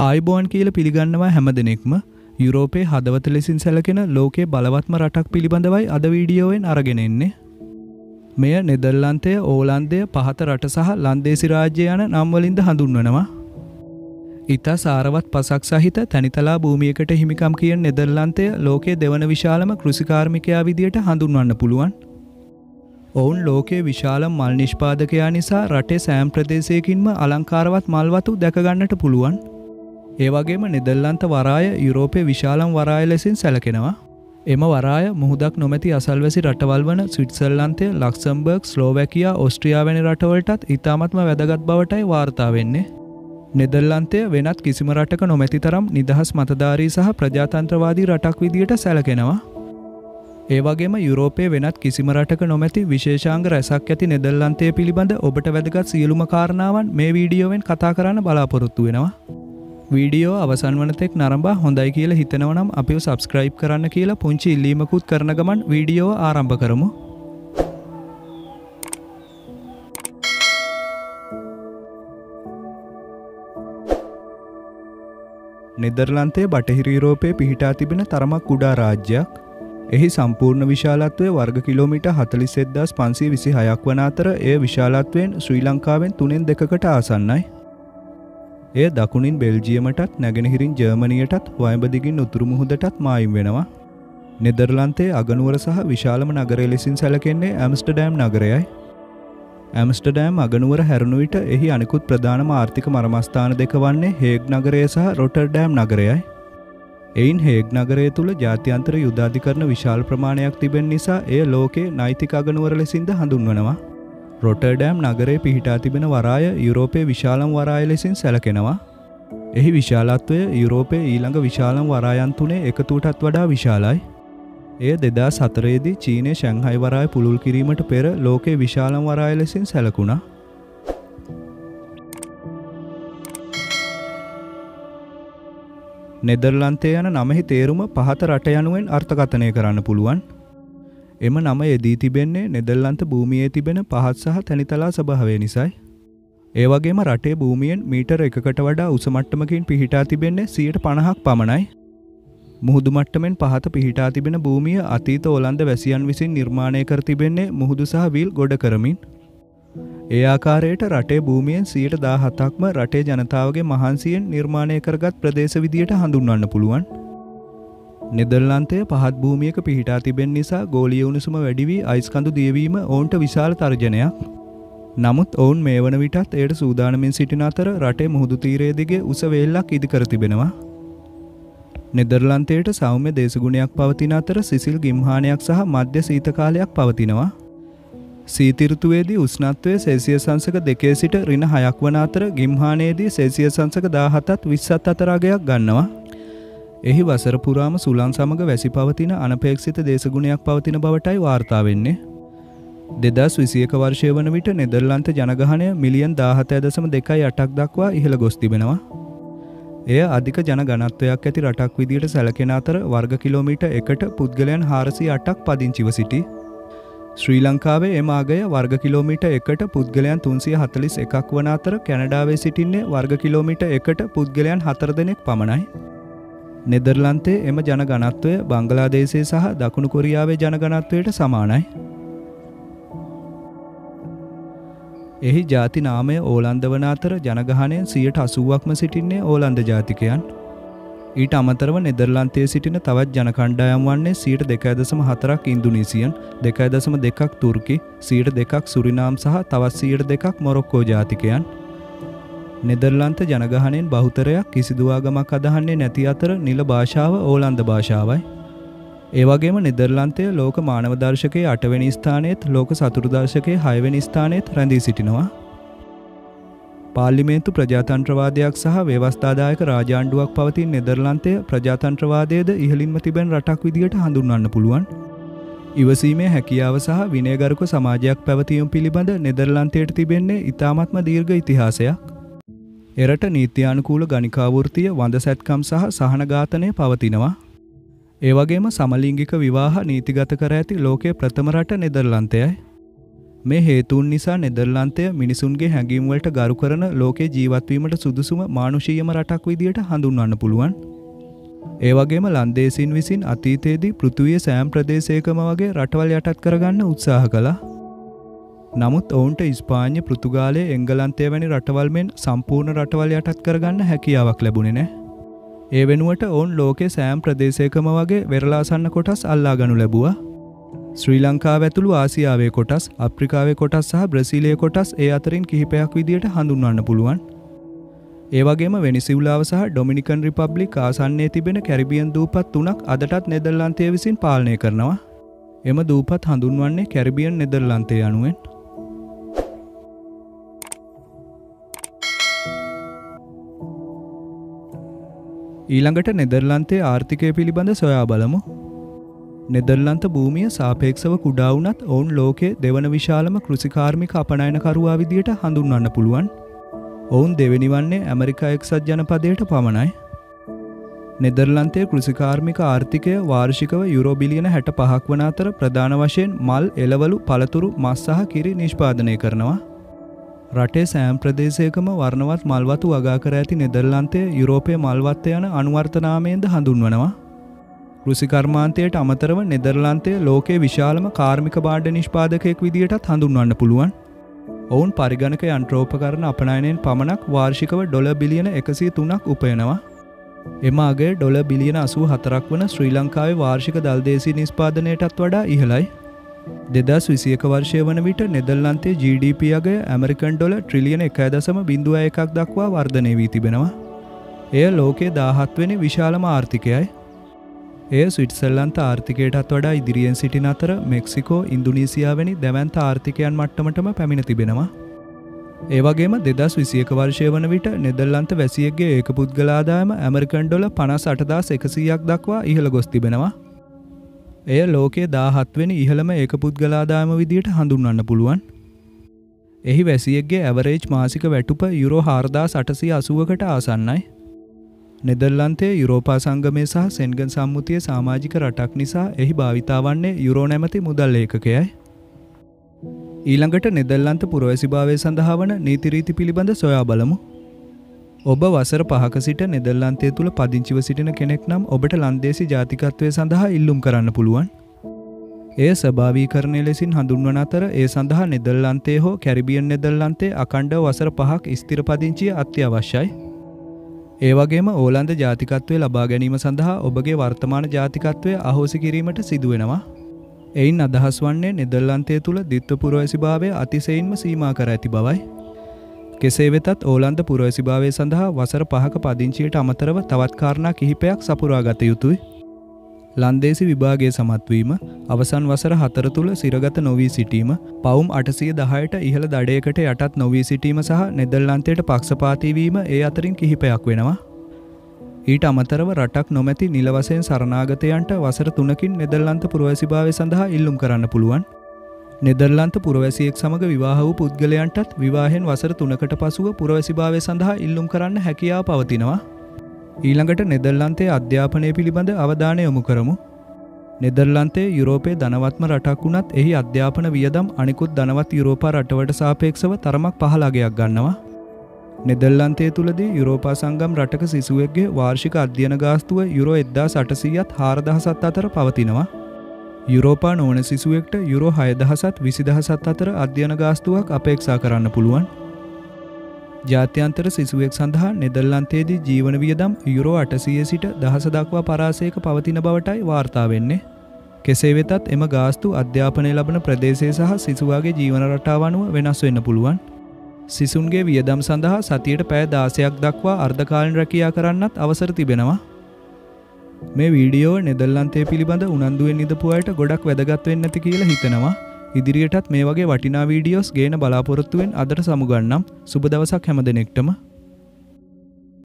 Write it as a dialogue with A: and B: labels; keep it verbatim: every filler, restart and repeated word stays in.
A: ආයිබෝන් කියලා පිළිගන්නවා හැමදෙනෙක්ම. යුරෝපයේ හදවත ලෙසින් සැලකෙන ලෝකයේ බලවත්ම රටක් පිළිබඳවයි අද වීඩියෝවෙන් අරගෙන එන්නේ. මෙය නෙදර්ලන්තය, ඕලන්දය, පහත රට සහ ලන්දේසි රාජ්‍ය යන නම් වලින්ද හඳුන්වනවා. ඉතා සාරවත් පසක් සහිත තනිතලා භූමියකට හිමිකම් කියන නෙදර්ලන්තය ලෝකයේ දෙවන විශාලම කෘෂිකාර්මිකයා විදියට හඳුන්වන්න පුළුවන්. ඔවුන් ලෝකයේ විශාලම මල් නිෂ්පාදකයා නිසා රටේ සෑම ප්‍රදේශයකින්ම අලංකාරවත් මල් වතු දැක ගන්නට පුළුවන්. ඒ වගේම නෙදර්ලන්ත වරාය යුරෝපයේ විශාලම වරාය ලෙසින් සැලකෙනවා. එම වරාය මුහුදක් නොමැති අසල්වැසි රටවල් වන ස්විට්සර්ලන්තය, ලක්සම්බර්ග්, ස්ලෝවැකියා, ඕස්ට්‍රියා වැනි රටවලටත් ඉතාමත්ම වැදගත් බවටයි වාර්තා වෙන්නේ. නෙදර්ලන්තය වෙනත් කිසිම රටක නොමැති තරම් නිදහස් මතධාරී සහ ප්‍රජාතන්ත්‍රවාදී රටක් විදියට සැලකෙනවා. ඒ වගේම යුරෝපයේ වෙනත් කිසිම රටක නොමැති විශේෂාංග රැසක් ඇති නෙදර්ලන්තය පිළිබඳ ඔබට වැදගත් සියලුම කාරණාවන් මේ වීඩියෝවෙන් කතා කරන්න බලාපොරොත්තු වෙනවා. වීඩියෝ අවසන් වන තෙක් නරඹා හොඳයි කියලා හිතනවා නම් අපිව සබ්ස්ක්‍රයිබ් කරන්න කියලා පුංචි ඉල්ලීමකුත් කරන ගමන් වීඩියෝ ආරම්භ කරමු. නෙදර්ලන්තය බටහිර යුරෝපයේ පිහිටා තිබෙන තරමක් කුඩා රාජ්‍යයක්. එහි සම්පූර්ණ විශාලත්වය වර්ග කිලෝමීටර් හතළිස් එක්දහස් පන්සිය විසිහයක් වන අතර එය විශාලත්වයෙන් ශ්‍රී ලංකාවෙන් තුනෙන් දෙකකට ආසන්නයි. එය දකුණින් බෙල්ජියමටත් නැගෙනහිරින් ජර්මනියටත් වයඹ දිගින් උතුරු මුහුදටත් මායිම් වෙනවා. නෙදර්ලන්තයේ අගනුවර සහ විශාලම නගරය ලෙසින් සැලකෙන්නේ ඇම්ස්ටර්ඩෑම් නගරයයි. ඇම්ස්ටර්ඩෑම් අගනුවර හැරුණු විට එහි අනිකුත් ප්‍රධානම ආර්ථික මර්මස්ථාන දෙක වන්නේ හේග් නගරය සහ රොටර්ඩෑම් නගරයයි. එයින් හේග් නගරය තුළ ජාත්‍යන්තර යුද්ධාධිකරණ විශාල ප්‍රමාණයක් තිබෙන නිසා එය ලෝකයේ නෛතික අගනුවර ලෙසින්ද හඳුන්වනවා. රොටර්ඩෑම් නගරයේ පිහිටා තිබෙන වරාය යුරෝපයේ විශාලම වරාය ලෙසින් සැලකෙනවා. එහි විශාලත්වය යුරෝපයේ ඊළඟ විශාලම වරායන් තුනේ එකතුවටත් වඩා විශාලයි. එය දෙදහස් හතරේදී චීනයේ ෂැන්හයි වරාය පුළුල් කිරීමට පෙර ලෝකයේ විශාලම වරාය ලෙසින් සැලකුණා. නෙදර්ලන්තය යන නමෙහි තේරුම පහත රට යනුවෙන් අර්ථකථනය කරන්න පුළුවන්. එම නම යෙදී තිබෙන්නේ නෙදර්ලන්ත භූමියේ තිබෙන පහත් සහ තනිතලා ස්වභාවය නිසායි. ඒ වගේම රටේ භූමියෙන් මීටර එකකට වඩා උස මට්ටමකින් පිහිටා තිබෙන්නේ සියයට පනහක් පමණයි. මුහුදු මට්ටමින් පහත පිහිටා තිබෙන භූමිය අතීත ඕලන්ද වැසියන් විසින් නිර්මාණය කර තිබෙන්නේ මුහුදු සහ විල් ගොඩ කරමින්. ඒ ආකාරයට රටේ භූමියෙන් සියයට දාහතක්ම රටේ ජනතාවගේ මහන්සියෙන් නිර්මාණය කරගත් ප්‍රදේශ විදියට හඳුන්වන්න පුළුවන්. නෙදර්ලන්තය පහත් භූමියක පිහිටා තිබෙන නිසා ගෝලීය උණුසුම වැඩි වී අයිස් කඳු දියවීම ඔවුන්ට විශාල තර්ජනයක්. නමුත් ඔවුන් මේ වන විටත් එයට සූදානමින් සිටින අතර රටේ මුහුදු තීරය දිගේ උස වේල්ලක් ඉදිකර තිබෙනවා. නෙදර්ලන්තයට සෞම්‍ය දේශගුණයක් පවතින අතර සිසිල් ගිම්හානයක් සහ මධ්‍ය සීත කාලයක් පවතිනවා. සීත ඍතුවේදී උෂ්ණත්වය සෙල්සියස් අංශක දෙකේ සිට ඍණ හයක් වන අතර ගිම්හානයේදී සෙල්සියස් අංශක දාහතත් විස්සත් අතර අගයක් ගන්නවා. එහි වසර පුරාම සුළං සමග වැසි පවතින අනපේක්ෂිත දේශගුණයක් පවතින බවටයි වාර්තා වෙන්නේ. දෙදහස් විසිඑක වර්ෂය වන විට නෙදර්ලන්ත ජනගහනය මිලියන් දාහතෑ දශම දෙකයි අටක් දක්වා ඉහළ ගොස් තිබෙනවා. එය අධික ජන ඝනත්වයක් ඇති රටක් විදියට සැලකෙන අතර වර්ග කිලෝමීටර් එකට පුද්ගලයන් හාරසිය අටක් පදිංචිව සිටී. ශ්‍රී ලංකාවේ එම අගය වර්ග කිලෝමීටර් එකට පුද්ගලයන් තුන්සිය හතළිස් එකක් වන අතර කැනඩාවේ සිටින්නේ වර්ග කිලෝමීටර් එකට පුද්ගලයන් හතර දෙනෙක් පමණයි. නෙදර්ලන්තයේ එම ජන ඝනත්වය බංගලාදේශයේ සහ දකුණු කොරියාවේ ජන ඝනත්වයට සමානයි. එහි ජාති නාමය ඕලන්ද වන අතර ජනගහනයෙන් සියයට අසූවක්ම සිටින්නේ ඕලන්ද ජාතිකයන්. ඊට අමතරව නෙදර්ලන්තයේ සිටින තවත් ජන කණ්ඩායම් වන්නේ සියයට දෙකයි දශම හතරක් ඉන්දුනීසියන්, දෙකයි දශම දෙකක් තුර්කි, සියයට දෙකක් සුරිනාම් සහ තවත් සියයට දෙකක් මොරොක්කෝ ජාතිකයන්. නෙදර්ලන්ත ජනගහනයෙන් බහුතරයක් කිසිදු ආගමක් අදහන්නේ නැති අතර නිල භාෂාව ඕලන්ද භාෂාවයි. ඒ වගේම නෙදර්ලන්තය ලෝක මානව දර්ශකයේ අටවෙනි ස්ථානයේත් ලෝක සතුරු දර්ශකයේ හයවෙනි ස්ථානයේත් රැඳී සිටිනවා. පාර්ලිමේන්තු ප්‍රජාතන්ත්‍රවාදයක් සහ ව්‍යවස්ථාදායක රාජාණ්ඩුවක් පවතින නෙදර්ලන්තය ප්‍රජාතන්ත්‍රවාදයේද ඉහළින්ම තිබෙන රටක් විදියට හඳුන්වන්න පුළුවන්. ඉවසීමේ හැකියාව සහ විනයගරුක සමාජයක් පැවතීම පිළිබඳ නෙදර්ලන්තයට තිබෙන්නේ ඉතාමත්ම දීර්ඝ ඉතිහාසයක්. එරට නීත්‍යානුකූල ගණිකා වෘත්තිය, වඳ සැත්කම් සහ සහන ඝාතනය පවතිනවා. ඒ වගේම සමලිංගික විවාහ නීතිගත කර ඇති ලෝකයේ ප්‍රථම රට නෙදර්ලන්තයයි. මේ හේතුන් නිසා නෙදර්ලන්තය මිනිසුන්ගේ හැඟීම් වලට ගරු කරන ලෝකේ ජීවත් වීමට සුදුසුම මානුෂීයම රටක් විදියට හඳුන්වන්න පුළුවන්. ඒ වගේම ලන්දේසීන් විසින් අතීතයේදී පෘථිවියේ සෑම ප්‍රදේශයකම වගේ රටවල් යටත් කරගන්න උත්සාහ කළා. නමුත් ඔවුන්ට ඉස්පාඤ්ඤ, පෘතුගාලය, එංගලන්තය වැනි රටවල් මෙන් සම්පූර්ණ රටවල් යටත් කරගන්න හැකියාවක් ලැබුණේ නැහැ. ඒ වෙනුවට ඔවුන් ලෝකයේ සෑම ප්‍රදේශයකම වගේ වෙරළාසන්න කොටස් අල්ලා ගනු ලැබුවා. ශ්‍රී ලංකාව ඇතුළු ආසියාවේ කොටස්, අප්‍රිකාවේ කොටස් සහ බ්‍රසීලයේ කොටස් ඒ අතරින් කිහිපයක් විදියට හඳුන්වන්න පුළුවන්. ඒ වගේම වෙනිසියුලාව සහ ඩොමිනිකන් රිපබ්ලික් ආසන්නයේ තිබෙන කැරිබියන් දූපත් තුනක් අදටත් නෙදර්ලන්තය විසින් පාලනය කරනවා. එම දූපත් හඳුන්වන්නේ කැරිබියන් නෙදර්ලන්තය යනුවෙන්. ඊළඟට නෙදර්ලන්තයේ ආර්ථිකය පිළිබඳ සොයා බලමු. නෙදර්ලන්ත භූමිය සාපේක්ෂව කුඩා වුණත් ඔවුන් ලෝකයේ දෙවන විශාලම කෘෂිකාර්මික අපනයනකරුවා විදියට හඳුන්වන්න පුළුවන්. ඔවුන් දෙවෙනි වන්නේ ඇමරිකා එක්සත් ජනපදයට පමණයි. නෙදර්ලන්තයේ කෘෂිකාර්මික ආර්ථිකය වාර්ෂිකව යුරෝ බිලියන හැට පහක් වන අතර ප්‍රධාන වශයෙන් මල්, එළවලු, පළතුරු, මස් සහ කිරි නිෂ්පාදනය කරනවා. රටේ සෑම ප්‍රදේශයකම වර්ණවත් මල්වතු වගා කර ඇති නෙදර්ලන්තය යුරෝපයේ මල්වත්ත යන අනුවර්ත නාමයෙන්ද හඳුන්වනවා. කෘෂි කර්මාන්තයට අමතරව නෙදර්ලන්තය ලෝකයේ විශාලම කාර්මික භාණ්ඩ නිෂ්පාදකයෙක් විදියටත් හඳුන්වන්න පුළුවන්. ඔවුන් පරිගණක යන්ත්‍රෝපකරණ අපනයනයෙන් පමණක් වාර්ෂිකව ඩොලර් බිලියන එකසිය තුනක් උපයනවා. එම අගය ඩොලර් බිලියන අසූ හතරක් වන ශ්‍රී ලංකාවේ වාර්ෂික දල්දේශීය නිෂ්පාදනයටත් වඩා ඉහළයි. දෙදහස් විසිඑක වර්ෂය වන විට නෙදර්ලන්තයේ ජී ඩී පී අගය ඇමරිකන් ඩොලර් ට්‍රිලියන එකයි දශම බිංදුව එකක් දක්වා වර්ධනය වී තිබෙනවා. එය ලෝකයේ දාහත් වෙනි විශාලම ආර්ථිකයයි. එය ස්විට්සර්ලන්ත ආර්ථිකයටත් වඩා ඉදිරියෙන් සිටින අතර මෙක්සිකෝ, ඉන්දුනීසියා වැනි දැවැන්ත ආර්ථිකයන් මට්ටමටම පැමිණ තිබෙනවා. ඒ වගේම දෙදහස් විසිඑක වර්ෂය වන විට නෙදර්ලන්ත වැසියෙක්ගේ ඒක පුද්ගල ආදායම ඇමරිකන් ඩොලර් පනස් අට හදාස් එකසීයක් දක්වා ඉහළ ගොස් තිබෙනවා. එය ලෝකයේ දාහත් වෙනි ඉහළම ඒක පුද්ගල ආදායම විදියට හඳුන්වන්න පුළුවන්. එහි වැසියෙක්ගේ ඇවරේජ් මාසික වැටුප යුරෝ හාරදාස් අටසිය අසූවකට ආසන්නයි. නෙදර්ලන්තයේ යුරෝපා සංගමය සහ සෙන්ගන් සම්මුතිය සමාජික රටක් නිසා එහි භාවිතා වන්නේ යුරෝ නැමැති මුදල් ඒකකයයි. ඊළඟට නෙදර්ලන්ත පුරවැසිභාවය සඳහා වන නීති රීති පිළිබඳ සොයා බලමු. ඔබ වසර පහක සිට නෙදර්ලන්තය තුළ පදිංචිව සිටින කෙනෙක් නම් ඔබට ලන්දේසි ජාතිකත්වය සඳහා ඉල්ලුම් කරන්න පුළුවන්. එය ස්වභාවීකරණය ලෙසින් හඳුන්වන අතර ඒ සඳහා නෙදර්ලන්තයේ හෝ කැරිබියන් නෙදර්ලන්තයේ අඛණ්ඩව වසර පහක් ස්ථිර පදිංචිය අත්‍යවශ්‍යයි. ඒ වගේම ඕලන්ද ජාතිකත්වය ලබා ගැනීම සඳහා ඔබගේ වර්තමාන ජාතිකත්වය අහෝසි කිරීමට සිදුවෙනවා. එයින් අදහස් වන්නේ නෙදර්ලන්තය තුළ ද්විත්ව පුරවැසිභාවය අතිශයින්ම සීමා කර ඇති බවයි. කෙසේ වෙතත් ඕලන්ද පුරවැසිභාවය සඳහා වසර පහක පදිංචියට අමතරව තවත් කාරණා කිහිපයක් සපුරා ගත යුතුයි. ලන්දේසි විභාගයේ සමත්වීම, අවසන් වසර හතර තුළ සිරගත නොවී සිටීම, පවුම් අටසිය දහයට ඉහළ දඩයකට යටත් නොවී සිටීම සහ නෙදර්ලන්තයට පක්ෂපාතී වීම ඒ අතරින් කිහිපයක් වෙනවා. ඊට අමතරව රටක් නොමැති නිල වශයෙන් සරණාගතයන්ට වසර තුනකින් නෙදර්ලන්ත පුරවැසිභාවය සඳහා ඉල්ලුම් කරන්න පුළුවන්. නෙදර්ලන්ත පුරවැසියෙක් සමග විවාහ වූ පුද්ගලයන්ටත් විවාහයෙන් වසර තුනකට පසුව පුරවැසිභාවය සඳහා ඉල්ලුම් කරන්න හැකියාව පවතිනවා. ඊළඟට නෙදර්ලන්තයේ අධ්‍යාපනය පිළිබඳ අවධානය යොමු කරමු. නෙදර්ලන්තය යුරෝපයේ ධනවත්ම රටක් වුණත් එහි අධ්‍යාපන වියදම් අනිකුත් ධනවත් යුරෝපා රටවලට සාපේක්ෂව තරමක් පහළ අගයක් ගන්නවා. නෙදර්ලන්තය තුළදී යුරෝපා සංගම් රටක සිසුවෙක්ගේ වාර්ෂික අධ්‍යයන ගාස්තුව යුරෝ එක්දාස් අටසීයත් හාරදහසත් අතර පවතිනවා. යුරෝපා නොවන සිසුවෙක්ට යුරෝ හයදහසත් විසිදහසත් අතර අධ්‍යයන ගාස්තුවක් අපේක්ෂා කරන්න පුළුවන්. ජාත්‍යන්තර සිසුවෙක් සඳහා නෙදර්ලන්තයේදී ජීවන වියදම් යුරෝ අටසීය සිට දහස දක්වා පරාසයක පවතින බවටයි වාර්තා වෙන්නේ. කෙසේ වෙතත් එම ගාස්තු අධ්‍යාපනය ලබන ප්‍රදේශය සහ සිසුවාගේ ජීවන රටාව අනුව වෙනස් වෙන්න පුළුවන්. සිසුන්ගේ වියදම් සඳහා සතියට පැය දාසයක් දක්වා අර්ධකාලීන රැකියා කරන්නත් අවසර තිබෙනවා. මේ වීඩියෝ නෙදර්ලන්තය පිළිබඳ උනන්දුවෙන් ඉඳපු අයට ගොඩක් වැදගත් වෙන්න ඇති කියලා හිතනවා. ඉදිරියටත් මේ වගේ වටිනා වීඩියෝස් ගේන බලාපොරොත්තු වෙන අදට සමුගන්නම්. සුබ දවසක් හැම දෙනෙක්ටම.